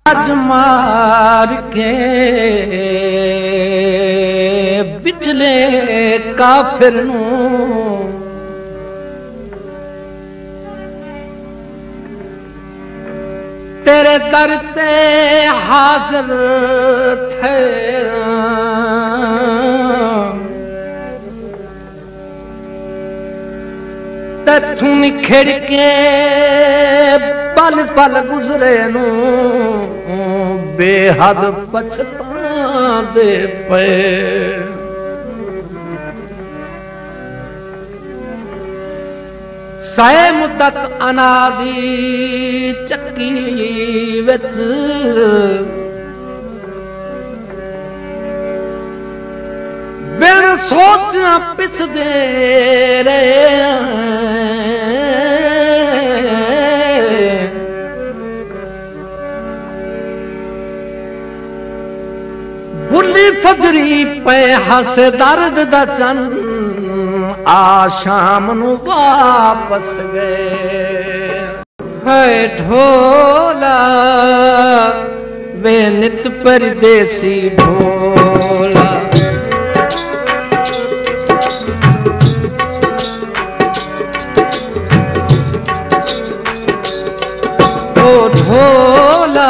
आज मार के बिचले काफिर नू तेरे दर ते हाजिर थे तू निखड़ के पल पल गुजरे नू बेहद पछतांदे पे सै मुद्दत अनादी चक्की विच बिन सोचा पिसदे रहे बुली फजरी पे हस दर्द दा चन आ शाम नू वापस गए है ढोला वे नित परदेसी ढोला ढोला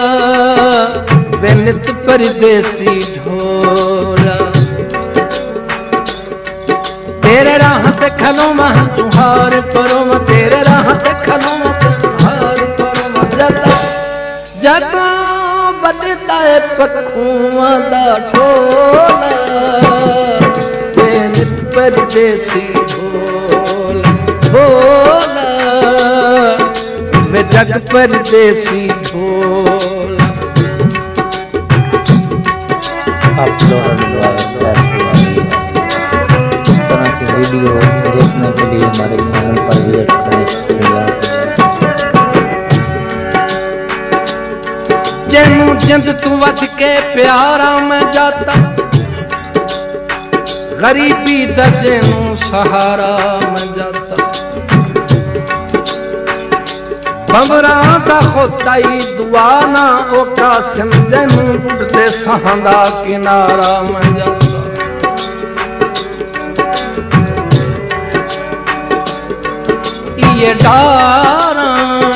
बेनित परदेसी ढोला तेरे राह ते खलो मह तुहार परो तेरे राह ते खलो मह तुहार परो जदा बदता है पखुआं दा ढोला बेनित परदेसी ढोला ढोला मैं जग परदेसी ढोला। आप लोगों इस तरह की वीडियो देखने के लिए हमारे चैनल पर विजिट करें। जैनू जिंद तू वध के प्यारा मैं जाता गरीबी दा जैनू सहारा मैं जाता बमरा दा खुदाई दुआ ना ओका सिंजनू बुढ़ते सहंदा किनारा मैं जाता ये डारा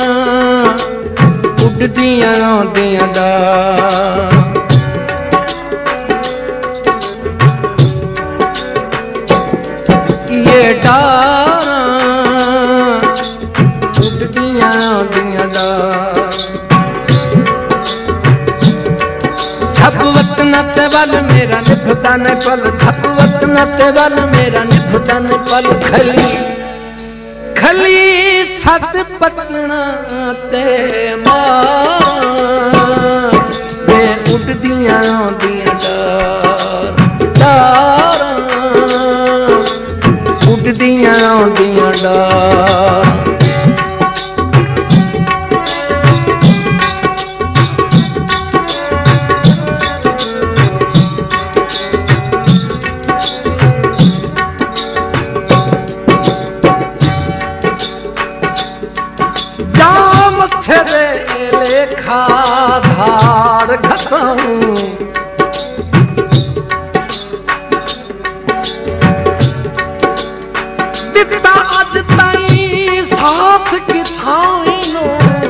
उड़दियां दियां डार ये डारा छप वतन ते वल मेरा निभता ने पल छप वतन ते वल मेरा निभता ने पल खली खली सत पतना ते मां वे उड़दियां दियां डार डार उड़दियां दियां डार लेखा धार खत्म दिता अज ताई साथ की थाई नो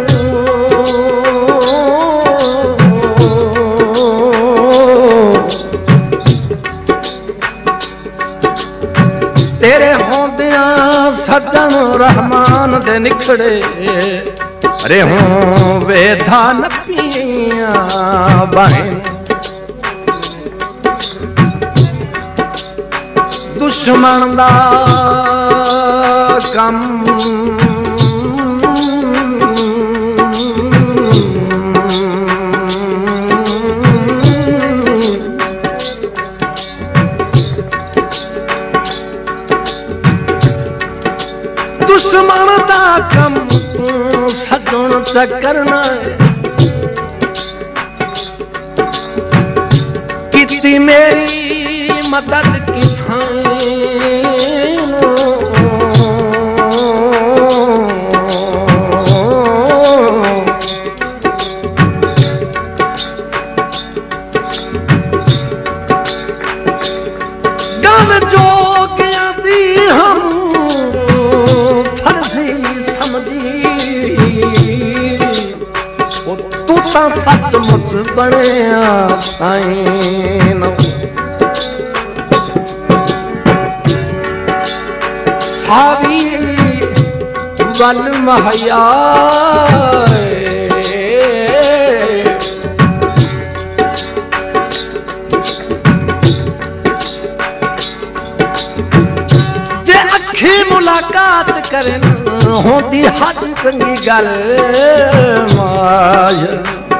तेरे होंदियां सज्जन रहमान दे निखड़े अरे हूँ वेधा न पिया बहन दुश्मन दा कम दुश्मन दा कम सजन करना किती मेरी मदद की असा सचमुच बनिया साईं सावी वल महया जे अखी मुलाकात करन होंदी हज चंगी गल माज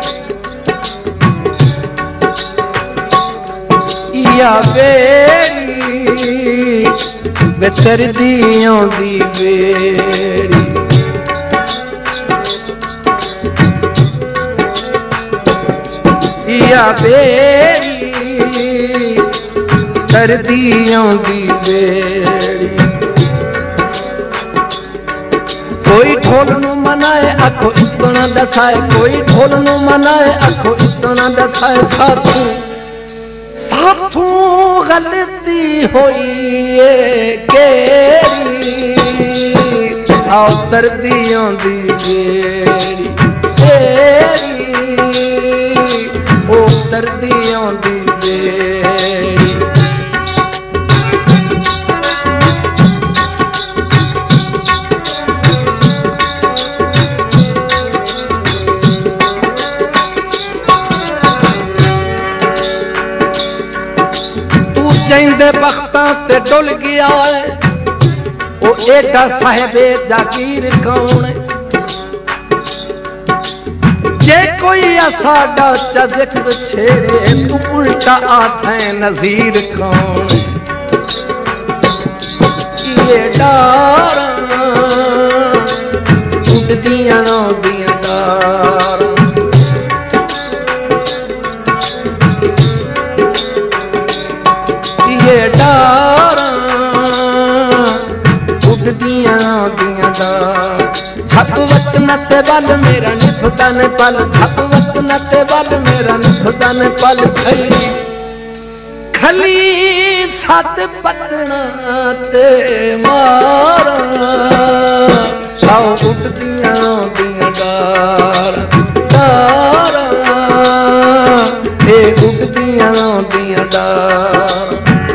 या बेड़ी बेतर दियों दी बेड़ी या बेड़ी कर दियों दी बेड़ी कोई ढोल नू मनाए आखो इतना दसाए कोई ढोल नू मनाए आखो इतना दसाए साथू साथू गलती होई केड़ी आओ दर्दियों दी बेड़ी ओ दर्दियों दी बेड़ी चंदे बख्तां ते डुल गया है ओ एडा साहिबे जागीर कौन है जे कोई साडा चा जिक्र छेड़े तू उल्टा आथे नजीर कौन ये डारा उड़दियां दियां डारा डारा उड़दियां दियां डार छप वक्त नते बल मेरा निभदा ने पल छप वक्त नते बल मेरा निभदा ने पल खली खली सत पतना ते मारा आओ उड़दियां दियां डार डारा उड़दियां दियां डार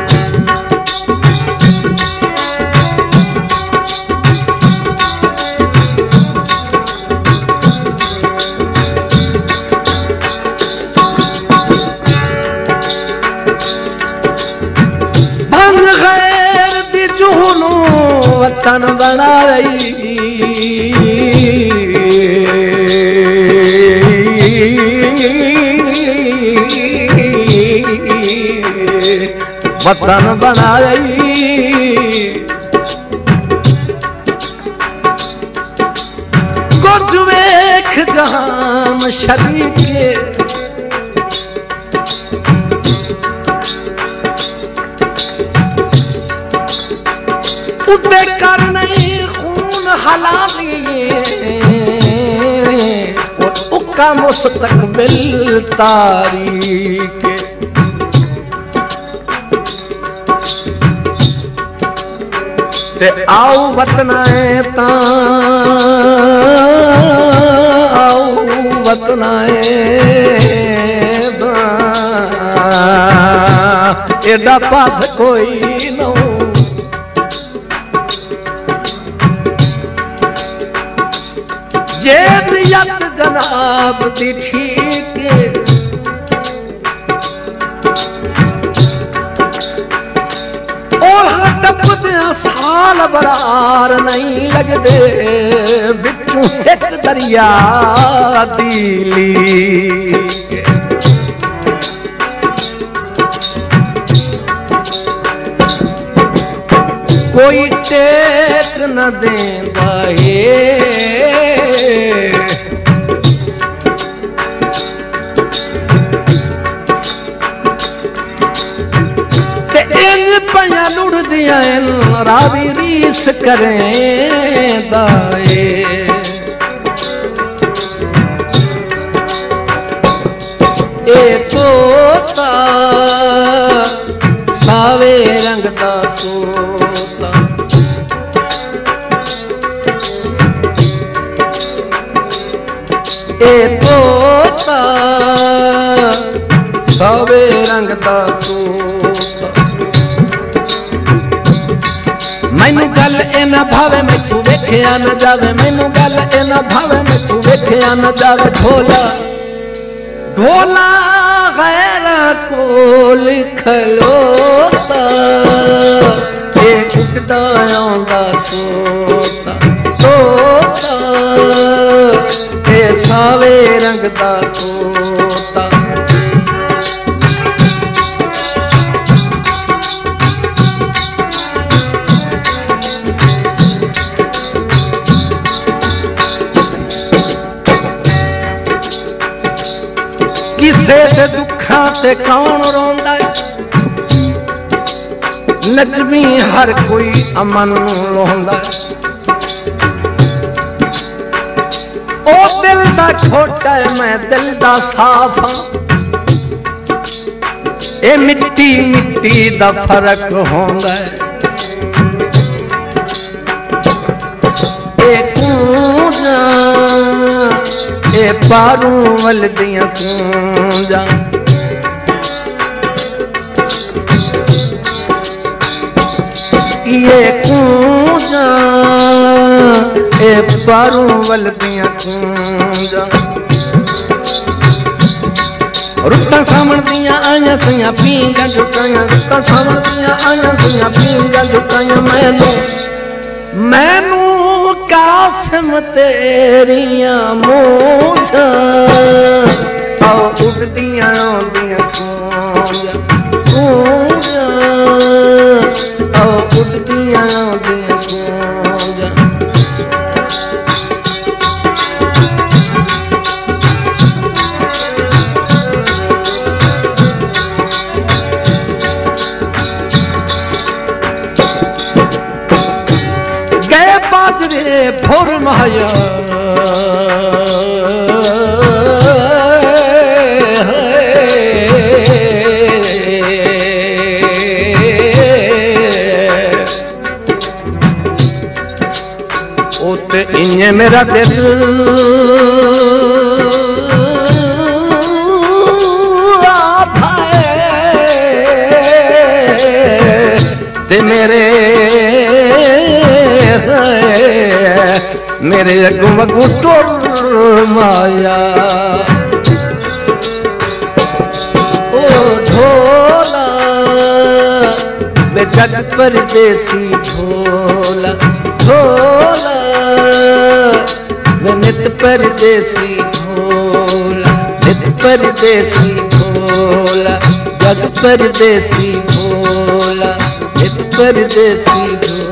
वतन बना रही वतन बना रही कुछ वेख जहां शरीक उते कर नहीं खून हलाली और उका मुस्तकबिल तारीख ते आओ वतनाए ता आओ वतनाए एडा पाथ कोई न जे नियत जनाब दी ठीक और टपदियां साल बरार नहीं लगदे बिचू एक दरिया दिली कोई टेक न देंदा है पया लुड़दियां रावी रीस करें दाए ए तोता सावे रंग दा तोता ए तोता तोता सावे रंग दा तोता मैनू गल ए ना भावे मैं तू वेखिया न जावे मैनू गल ए ना भावे मैं तू वेखिया न जावे ढोला ढोला गैरा कोल खलोता ये उठदा आंदा तोता तोता ये सावे रंग दा तोता किसे दे दुखा ते कौन रोंदा नजमी हर कोई अमन रोंदा ओ दिल दा छोटा है मैं दिल दा साफ हां ए मिट्टी मिट्टी दा फर्क होंदा ए कूंजा ए पारू वल दियां कूंजा ये कूंजा ए पारू वल दियां कूंजा रुत्ता सामण दियां आया सैया पींगा झुकाया रुत्ता सामण दियां आया सैया पींगा झुकाया मैनू कासम तेरियां मूंछां आओ उड़दियां आंदियां कूंजा कूंजा आओ उड़दियां आंदियां कूंजा बाजरे फुर माया ओते इन्हें मेरा दिल ते मेरे अगू मगू टोल माया ओ ढोला बेजग परदेसी ढोला ढोला नित परदेसी ढोला नित परदेसी ढोला जग परदेसी ढोला नित परदेसी ढोला